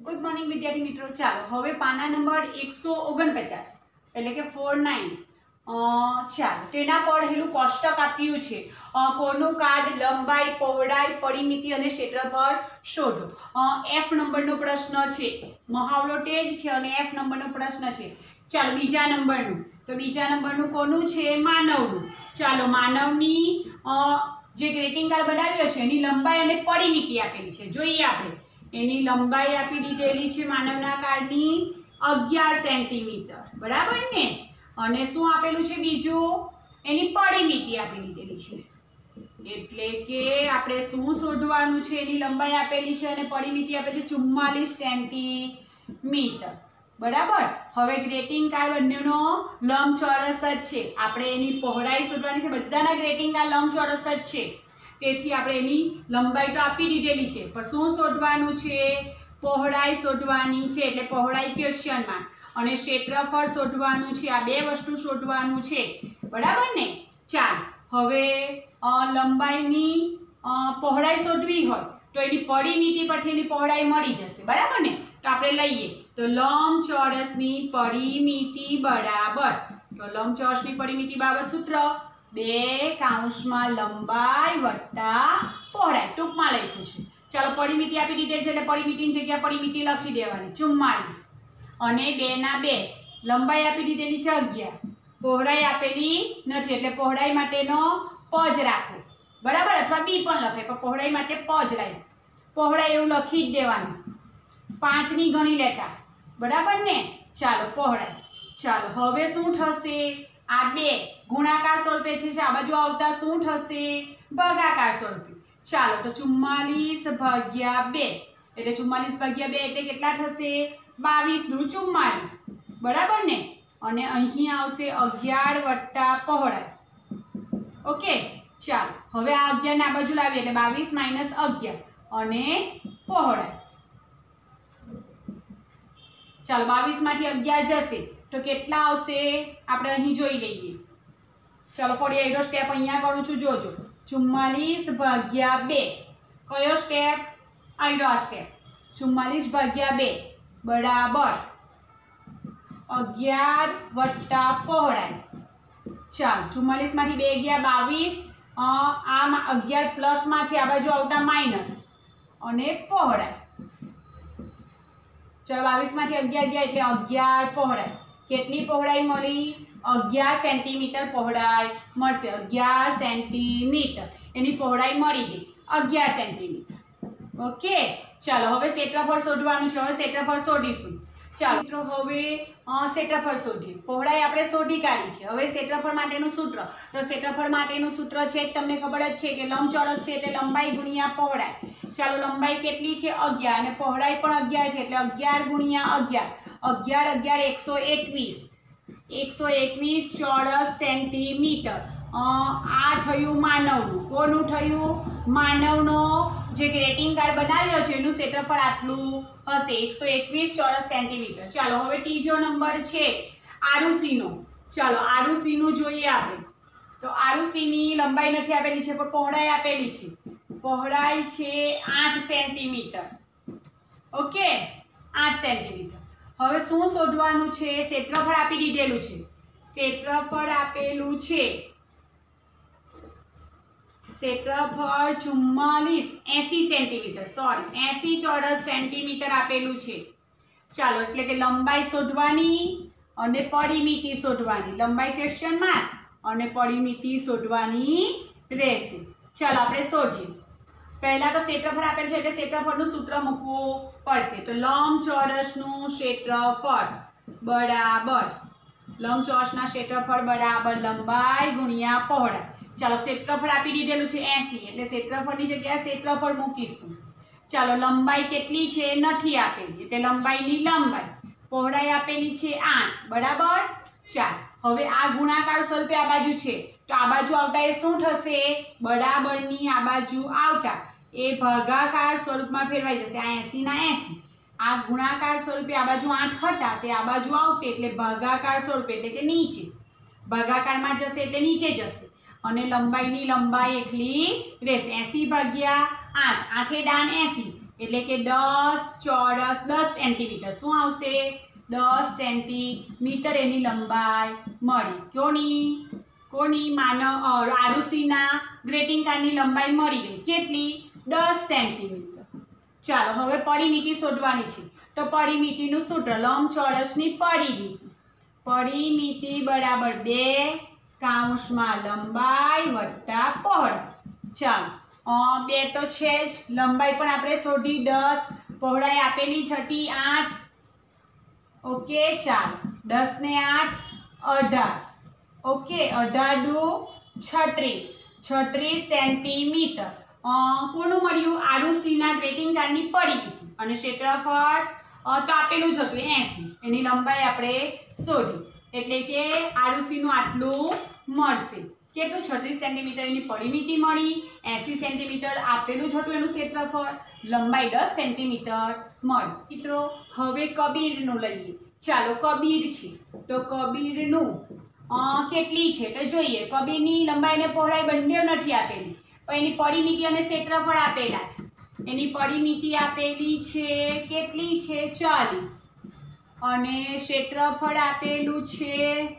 Good morning विद्यार्थी मित्रों। चलो हवे पाना नंबर 149 એટલે કે 49 ચાલો તેના પર હેલું કોષ્ટક આપ્યું છે કોનું કાર્ડ લંબાઈ પહોળાઈ પરિમિતિ અને ક્ષેત્રફળ શોધો। એફ નંબરનો પ્રશ્ન છે, મહાવરો તે જ છે અને એફ નંબરનો પ્રશ્ન છે। ચાલો બીજા નંબરનું, તો બીજા નંબરનું કોનું છે? માનવનું। ચાલો માનવની જે ગ્રીટિંગ કાર્ડ બનાવ્યો છે એની લંબાઈ અને પરિમિતિ આપેલી છે, જોઈએ આપણે। એની લંબાઈ આપી દીધેલી છે માનવના કાર્ડની 11 સેન્ટીમીટર, બરાબર ને? અને શું આપેલું છે બીજું? એની પરિમિતિ આપી દીધેલી છે, એટલે કે આપણે શું શોધવાનું છે? એની લંબાઈ આપેલી છે અને પરિમિતિ આપેલી છે 44 સેન્ટીમીટર, બરાબર। હવે ગ્રીટિંગ કાર્ડ બંનેનો લંબચોરસ જ છે, આપણે એની પહોળાઈ શોધવાની છે। બધાના ગ્રીટિંગ કાર્ડ લંબચોરસ જ છે, તેથી આપણે એની લંબાઈ તો આપી દીધેલી છે, પણ શું શોધવાનું છે? પહોળાઈ શોધવાની છે, એટલે પહોળાઈ ક્વેશ્ચનમાં, અને ક્ષેત્રફળ શોધવાનું છે। આ બે વસ્તુ શોધવાનું છે, બરાબર ને? ચાલ હવે લંબાઈની પહોળાઈ શોધવી હોય તો એની પરિમિતિ પરથી એની પહોળાઈ મળી જશે, બરાબર ને? તો આપણે લઈએ તો લંબચોરસની પરિમિતિ બરાબર, તો લંબચોરસની પરિમિતિ બરાબર સૂત્ર 2 કૌંસમાં લંબાઈ વત્તા પહોળાઈ, ટૂંકમાં લખ્યું છે। ચાલો પરિમિતિ આપી દીધેલ છે એટલે પરિમિતિની જગ્યાએ પરિમિતિ લખી દેવાની 44 અને 2 ના 2 લંબાઈ આપી દીધેલી છે 11, પહોળાઈ આપેલી નથી એટલે પહોળાઈ માટેનો પ જ રાખો, બરાબર? અથવા બી પણ લખાય, પણ પહોળાઈ માટે પ જ રાખ, પહોળાઈ એવું લખી જ દેવાનું, 5 ની ગણી લેતા, બરાબર ને? ચાલો પહોળાઈ, ચાલો હવે શું થશે? આ 2 ગુણાકાર સ્વરૂપે છે, આ બાજુ આવતા શું થશે? ભાગાકાર સ્વરૂપે। ચાલો તો 44 ભાગ્યા 2 એટલે 44 ભાગ્યા 2 એટલે કેટલા થશે? 22 દુ 44, બરાબર ને? અને અહીં આવશે 11 વત્તા પહોળાઈ, ઓકે। ચાલો હવે આ 11 ને આ બાજુ લાવીએ એટલે 22 માઇનસ 11 અને પહોળાઈ, ચાલો 22 માંથી 11 જશે તો કેટલા આવશે? આપણે અહીં જોઈ લઈએ। ચાલો ફરી આઈરો સ્ટેપ અહીંયા કરું છું, જોજો। 44 ભાગ્યા 2 કયો સ્ટેપ? આઈરો આ સ્ટેપ, 44 ભાગ્યા 2 બરાબર 11 વત્તા પહોળાઈ। ચાલો 44 માંથી 2 ગયા 22, આ 11 પ્લસમાં છે, આ બાજુ આવતા માઇનસ અને પહોળાઈ। ચાલો 22 માંથી 11 ગયા એટલે 11 પહોળાઈ, કેટલી પહોળાઈ મળી? 11 સેન્ટીમીટર પહોળાઈ મળશે, 11 સેન્ટીમીટર એની પહોળાઈ મળી ગઈ 11 સેન્ટીમીટર, ઓકે। ચાલો હવે ક્ષેત્રફળ શોધવાનું છે, હવે ક્ષેત્રફળ શોધીશું। ચાલો મિત્રો હવે ક્ષેત્રફળ શોધીએ, પહોળાઈ આપણે શોધી કાઢી છે, હવે ક્ષેત્રફળ માટેનું સૂત્ર, તો ક્ષેત્રફળ માટેનું સૂત્ર છે તમને ખબર જ છે કે લંબચોરસ છે એટલે લંબાઈ ગુણ્યા પહોળાઈ। ચાલો લંબાઈ કેટલી છે? 11 અને પહોળાઈ પણ 11 છે એટલે 11 ગુણ્યા 11, 11 121 ચોરસ સેન્ટીમીટર। આ થયું માનવનું, કોનું થયું? માનવનો જે ગ્રીટિંગ કાર્ડ બનાવ્યો છે એનું ક્ષેત્રફળ આટલું હશે 121 ચોરસ સેન્ટીમીટર। ચાલો હવે ત્રીજો નંબર છે આરુષિનો, ચાલો આરુષિનું જોઈએ આપણે, તો આરુષિની લંબાઈ નથી આપેલી છે પણ પહોળાઈ આપેલી છે, પહોળાઈ છે 8 સેન્ટીમીટર, ઓકે 8 સેન્ટીમીટર। હવે શું શોધવાનું છે? ક્ષેત્રફળ આપી દીધેલું છે, ક્ષેત્રફળ આપેલું છે, ક્ષેત્રફળ 80 સેન્ટીમીટર, સોરી 80 ચોરસ સેન્ટીમીટર આપેલું છે। ચાલો એટલે કે લંબાઈ શોધવાની અને પરિમિતિ શોધવાની, લંબાઈ ક્વેશ્ચનમાં અને પરિમિતિ શોધવાની રહેશે। ચાલો આપણે શોધીએ। પહેલા તો ક્ષેત્રફળ આપેલ છે એટલે ક્ષેત્રફળનું સૂત્ર મૂકવું પડશે, તો લંબચોરસનું ક્ષેત્રફળ બરાબર, લંબચોરસના ક્ષેત્રફળ બરાબર લંબાઈ ગુણ્યા પહોળાઈ। ચાલો ક્ષેત્રફળ આપી દીધેલું છે 80 એટલે ક્ષેત્રફળની જગ્યાએ ક્ષેત્રફળ મૂકીશું। ચાલો લંબાઈ કેટલી છે? નથી આપેલી એટલે લંબાઈની લંબાઈ, પહોળાઈ આપેલી છે 8, બરાબર। ચાલ હવે આ ગુણાકાર સ્વરૂપે આ બાજુ છે તો આ બાજુ આવતા એ શું થશે? બરાબરની આ બાજુ આવતા એ ભાગાકાર સ્વરૂપમાં ફેરવાઈ જશે, આ 80 ના 80, આ ગુણાકાર સ્વરૂપે આ બાજુ 8 હતા તે આ બાજુ આવશે એટલે ભાગાકાર સ્વરૂપે એટલે કે નીચે, ભાગાકારમાં જશે એટલે નીચે જશે અને લંબાઈની લંબાઈ એકલી રહેશે 80 ભાગ્યા 8, 8 દાન 80 એટલે કે 10 ચોરસ 10 સેન્ટીમીટર શું આવશે 10 સેન્ટીમીટર એની લંબાઈ મળી કોની માનવ આરુષિના ગ્રીટિંગ કાર્ડની લંબાઈ મળી ગઈ કેટલી 10 સેન્ટીમીટર ચાલો હવે પરિમિતિ શોધવાની છે તો પરિમિતિનું સૂત્ર લંબચોરસની પરિમિતિ બરાબર 2 કૌંસમાં લંબાઈ વત્તા પહોળાઈ ચાલો 2 તો છે જ લંબાઈ પણ આપણે શોધી 10 પહોળાઈ આપેલી છે 8 ઓકે ચાલો 10 ને 8 18 ઓકે 18 દુ 36 સેન્ટીમીટર કોનું મળ્યું આરુષિના ગ્રીટિંગ કાર્ડની પરિમિતિ અને ક્ષેત્રફળ તો આપેલું જ હતું 80 એની લંબાઈ આપણે શોધી એટલે કે આરુષિનું આટલું મળશે કેટલું 36 સેન્ટીમીટર એની પરિમિતિ મળી 80 સેન્ટીમીટર આપેલું જ હતું એનું ક્ષેત્રફળ લંબાઈ 10 સેન્ટીમીટર મળી મિત્રો હવે કબીરનું લઈએ ચાલો કબીર છે તો કબીરનું કેટલી છે તો જોઈએ કબીરની લંબાઈ અને પહોળાઈ બંને નથી આપેલી પણ એની પરિમિતિ અને ક્ષેત્રફળ આપેલા છે એની પરિમિતિ આપેલી છે કેટલી છે 40 અને ક્ષેત્રફળ આપેલું છે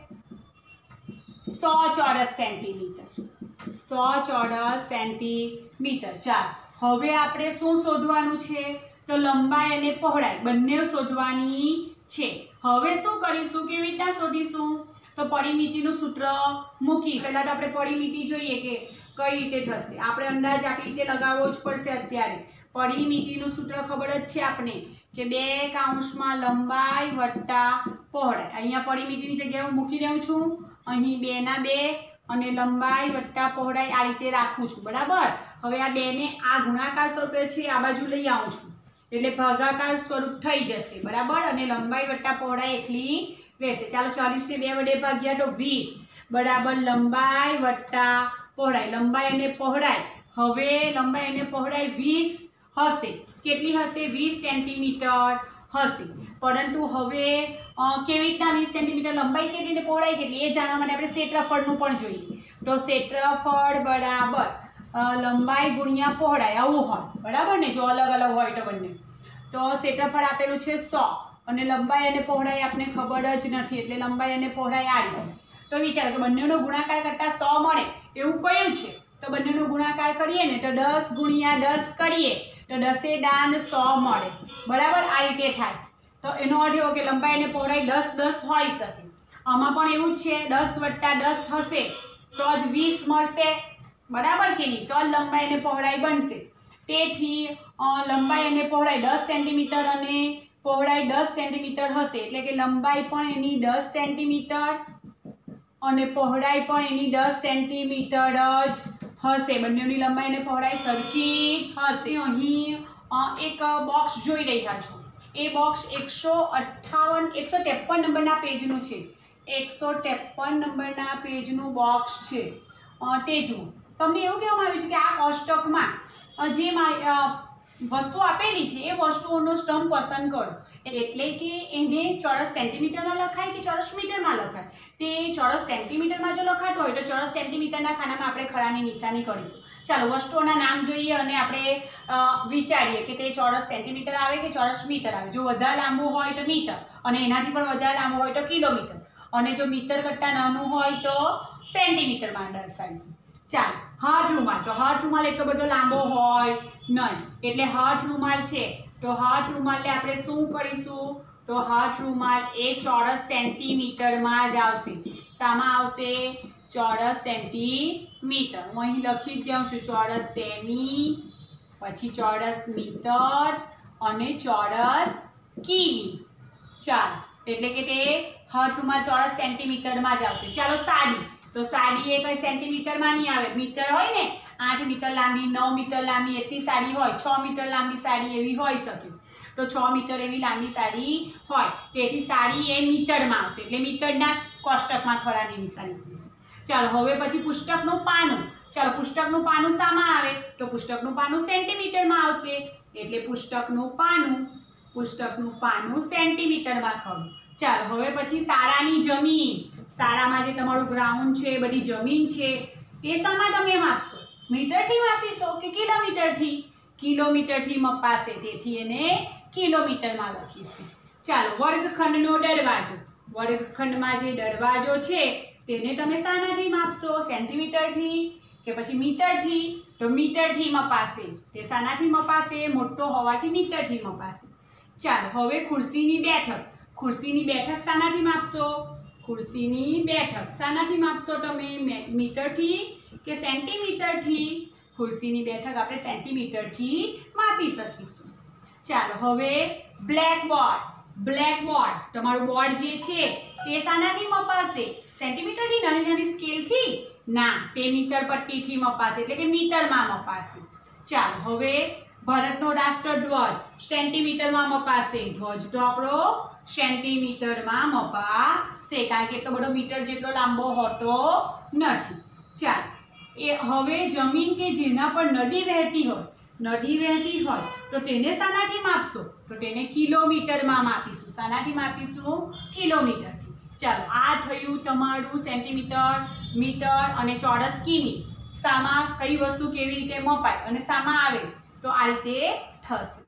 100 ચોરસ સેન્ટીમીટર 100 ચોરસ સેન્ટીમીટર ચાલો હવે આપણે શું શોધવાનું છે તો લંબાઈ અને પહોળાઈ બંને શોધવાની છે હવે શું કરીશું કેવી રીતના શોધીશું તો પરિમિતિનું સૂત્ર મૂકી પહેલાં તો આપણે પરિમિતિ જોઈએ કે કઈ રીતે થશે આપણે અંદાજ આપી રીતે લગાવવો જ પડશે અત્યારે પરિમિતિનું સૂત્ર ખબર જ છે આપણે કે 2 કૌંસમાં લંબાઈ વત્તા પહોળાઈ અહીંયા પરિમિતિની જગ્યાએ હું મૂકી રહ્યું છું અહીં 2 ના 2 અને લંબાઈ વત્તા પહોળાઈ આ રીતે રાખું છું બરાબર હવે આ 2 ને આ ગુણાકાર સ્વરૂપે છે આ બાજુ લઈ આવું છું એટલે ભાગાકાર સ્વરૂપ થઈ જશે બરાબર અને લંબાઈ વત્તા પહોળાઈ એકલી રહેશે ચાલો 40 ને 2 વડે ભાગ્યા તો 20 બરાબર લંબાઈ વત્તા પહોળાઈ લંબાઈ અને પહોળાઈ હવે લંબાઈ અને પહોળાઈ 20 હશે કેટલી હશે 20 સેન્ટીમીટર હશે પરંતુ હવે કેવી રીતના 20 સેન્ટીમીટર લંબાઈ કેટલી ને પહોળાઈ કેટલી એ જાણવા માટે આપણે ક્ષેત્રફળનું પણ જોઈએ તો ક્ષેત્રફળ બરાબર લંબાઈ ગુણ્યા પહોળાઈ આવું હોય બરાબર ને જો અલગ અલગ હોય તો બંને તો ક્ષેત્રફળ આપેલું છે 100 અને લંબાઈ અને પહોળાઈ આપણને ખબર જ નથી એટલે લંબાઈ અને પહોળાઈ આ રીતે તો વિચારો કે બંનેનો ગુણાકાર કરતાં 100 મળે એવું કયું છે તો બંનેનો ગુણાકાર કરીએ ને તો 10 ગુણ્યા 10 કરીએ તો 10 દાન 100 મળે બરાબર આ રીતે થાય તો એનો અર્થ એવો કે લંબાઈ અને પહોળાઈ 10 10 હોઈ શકે આમાં પણ એવું જ છે 10 વત્તા 10 હશે તો જ 20 મળશે બરાબર કે નહીં તો જ લંબાઈ અને પહોળાઈ બનશે તેથી લંબાઈ અને પહોળાઈ 10 સેન્ટીમીટર અને પહોળાઈ 10 સેન્ટીમીટર હશે એટલે કે લંબાઈ પણ એની 10 સેન્ટીમીટર અને પહોળાઈ પણ એની 10 સેન્ટીમીટર જ હશે બંનેની લંબાઈ અને પહોળાઈ સરખી જ હશે અહીં એક બોક્સ જોઈ રહ્યા છો એ બોક્સ 153 નંબરના પેજનું છે 153 નંબરના પેજનું બોક્સ છે તે જુઓ તમને એવું કહેવામાં આવ્યું છે કે આ કોષ્ટકમાં જે વસ્તુ આપેલી છે એ વસ્તુઓનો સ્તંભ પસંદ કરો એટલે કે એને ચોરસ સેન્ટીમીટરમાં લખાય કે ચોરસ મીટરમાં લખાય તે ચોરસ સેન્ટીમીટરમાં જો લખાતું હોય તો ચોરસ સેન્ટીમીટરના ખાનામાં આપણે ખરાની નિશાની કરીશું ચાલો વસ્તુઓના નામ જોઈએ અને આપણે વિચારીએ કે તે ચોરસ સેન્ટીમીટર આવે કે ચોરસ મીટર આવે જો વધારે લાંબુ હોય તો મીટર અને એનાથી પણ વધારે લાંબુ હોય તો કિલોમીટર અને જો મીટર કરતાં નાનું હોય તો સેન્ટીમીટરમાં દર્શાવીશું ચાલો હાથ રૂમાલ તો હાથ રૂમાલ એટલો બધો લાંબો હોય નહીં એટલે હાથ રૂમાલ છે તો હાથ રૂમાલને આપણે શું કરીશું તો હાથ રૂમાલ એ ચોરસ સેન્ટીમીટરમાં જ આવશે શામાં આવશે ચોરસ સેન્ટીમીટર હું અહીં લખી જ દઉં છું ચોરસ સેમી પછી ચોરસ મીટર અને ચોરસ કિમી ચાલો એટલે કે તે હાથ રૂમાલ ચોરસ સેન્ટીમીટરમાં જ આવશે ચાલો સાડી તો સાડી એ કઈ સેન્ટીમીટરમાં નહીં આવે મીટર હોય ને 8 મીટર લાંબી 9 મીટર લાંબી એટલી સાડી હોય 6 મીટર લાંબી સાડી એવી હોઈ શકે તો 6 મીટર એવી લાંબી સાડી હોય તેથી સાડી એ મીટરમાં આવશે એટલે મીટરના કોષ્ટકમાં ખરાની નિશાની કરીશું ચાલો હવે પછી પુસ્તકનું પાનું ચાલો પુસ્તકનું પાનું શામાં આવે તો પુસ્તકનું પાનું સેન્ટીમીટરમાં આવશે એટલે પુસ્તકનું પાનું સેન્ટીમીટરમાં ખરું ચાલો હવે પછી શાળાની જમીન શાળામાં જે તમારું ગ્રાઉન્ડ છે બધી જમીન છે તે શામાં તમે માપશો મીટરથી માપીશો કે કિલોમીટરથી કિલોમીટરથી મપાશે, તેથી એને કિલોમીટરમાં લખીશું. ચાલો, વર્ગખંડનો દરવાજો. વર્ગખંડમાં જે દરવાજો છે તેને તમે શાનાથી માપશો? સેન્ટીમીટરથી કે પછી મીટરથી? તો મીટરથી મપાશે. તે શાનાથી મપાશે? મોટો હોવાથી મીટરથી મપાશે. ચાલો, હવે ખુરશીની બેઠક. ખુરશીની બેઠક શાનાથી માપશો? ખુરશીની બેઠક શાનાથી માપશો તમે? મીટરથી કે સેન્ટીમીટરથી? ખુરશીની બેઠક આપણે સેન્ટીમીટરથી માપી શકીશું. ચાલો, હવે બ્લેકબોર્ડ. બ્લેકબોર્ડ, તમારું બોર્ડ જે છે તે શાનાથી મપાશે? સેન્ટીમીટરથી? નાની નાની સ્કેલથી? ના, તે મીટર પટ્ટીથી મપાશે, એટલે કે મીટરમાં મપાશે. ચાલો, હવે ભારતનો રાષ્ટ્રધ્વજ સેન્ટીમીટરમાં મપાશે. ધ્વજ તો આપણો સેન્ટીમીટરમાં મપાશે, કારણ કે એટલો બધો મીટર જેટલો લાંબો હોતો નથી. ચાલો, એ હવે જમીન કે જેના પર નદી વહેતી હોય તો તેને શાનાથી માપશો? તો તેને કિલોમીટરમાં માપીશું. શાનાથી માપીશું? કિલોમીટરથી. ચાલો, આ થયું તમારું સેન્ટીમીટર, મીટર અને ચોરસ કિમી. શામાં કઈ વસ્તુ કેવી રીતે મપાય અને શામાં આવે તો આ રીતે થશે.